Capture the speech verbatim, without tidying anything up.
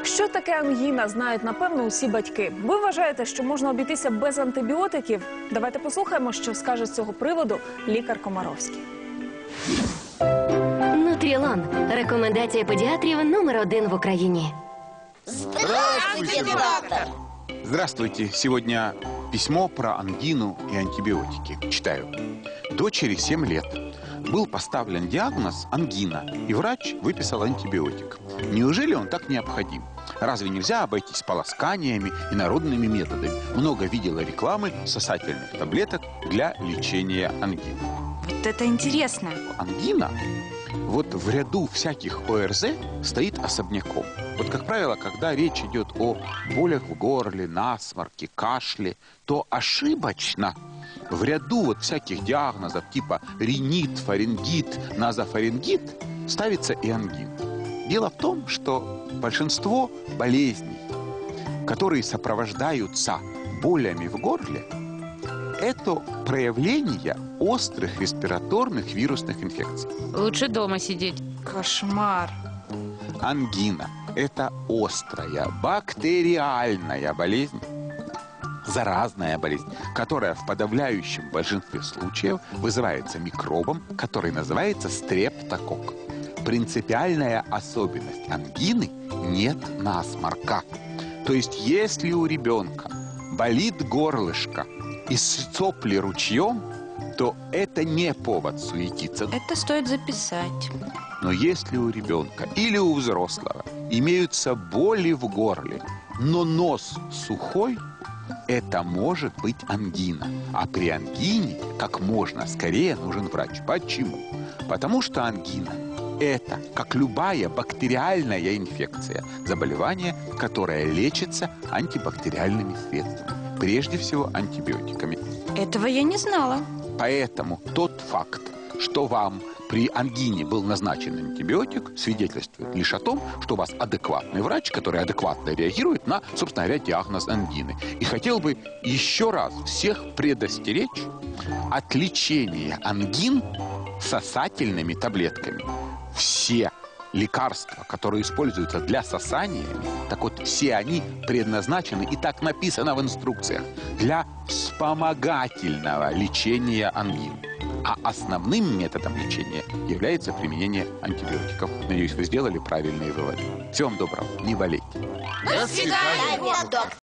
Що таке ангіна, знають, напевно, усі батьки. Ви вважаєте, що можна обійтися без антибіотиків? Давайте послухаємо, що скаже з цього приводу лікар Комаровський. Нутрілон. Рекомендація педіатрів номер один в Україні. Здравствуйте, доктор! Здравствуйте. Сегодня письмо про ангину и антибиотики. Читаю. Дочери семь лет. Был поставлен диагноз ангина, и врач выписал антибиотик. Неужели он так необходим? Разве нельзя обойтись полосканиями и народными методами? Много видела рекламы сосательных таблеток для лечения ангины. Вот это интересно. Ангина вот в ряду всяких ОРЗ стоит особняком. Вот, как правило, когда речь идет о болях в горле, насморке, кашле, то ошибочно в ряду вот всяких диагнозов типа ринит, фарингит, назофарингит ставится и ангина. Дело в том, что большинство болезней, которые сопровождаются болями в горле, это проявление острых респираторных вирусных инфекций. Лучше дома сидеть. Кошмар. Ангина – это острая бактериальная болезнь, заразная болезнь, которая в подавляющем большинстве случаев вызывается микробом, который называется стрептококк. Принципиальная особенность ангины – нет насморка. То есть, если у ребенка болит горлышко и сопли ручьем, то это не повод суетиться. Это стоит записать. Но если у ребенка или у взрослого имеются боли в горле, но нос сухой, это может быть ангина. А при ангине как можно скорее нужен врач. Почему? Потому что ангина – это, как любая бактериальная инфекция, заболевание, которое лечится антибактериальными средствами. Прежде всего антибиотиками. Этого я не знала. Поэтому тот факт, что вам при ангине был назначен антибиотик, свидетельствует лишь о том, что у вас адекватный врач, который адекватно реагирует на, собственно говоря, диагноз ангины. И хотел бы еще раз всех предостеречь от лечения ангин сосательными таблетками. Все лекарства, которые используются для сосания, так вот все они предназначены, и так написано в инструкциях, для вспомогательного лечения ангин. А основным методом лечения является применение антибиотиков. Надеюсь, вы сделали правильные выводы. Всего вам доброго, не болейте. До свидания, доктор.